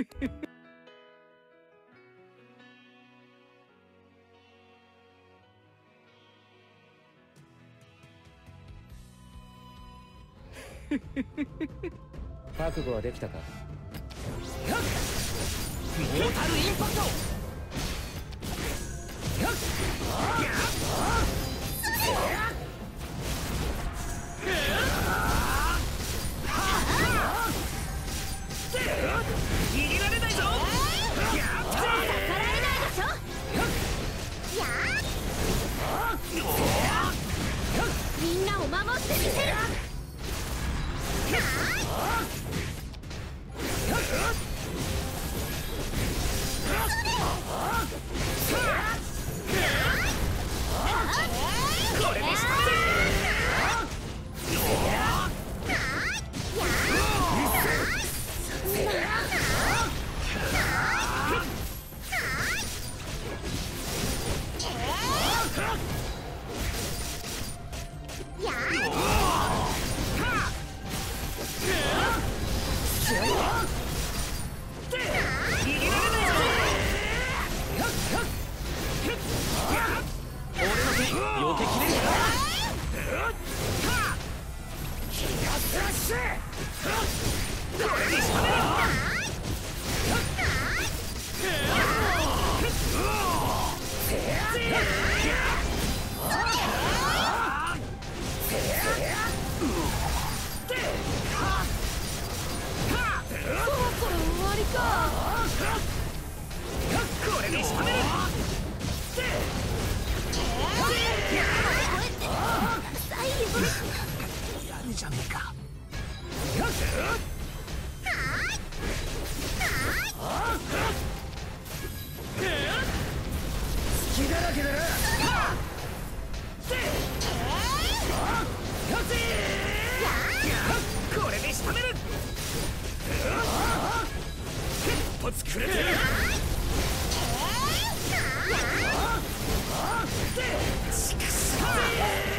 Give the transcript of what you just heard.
覚悟はできたか。 モータルインパクト。逃げられないぞ。逆らえないでしょ。みんなを守ってみせる。これでしたぜ。じゃねえか。隙だらけだな。これで仕留める。一発くれてる。しかし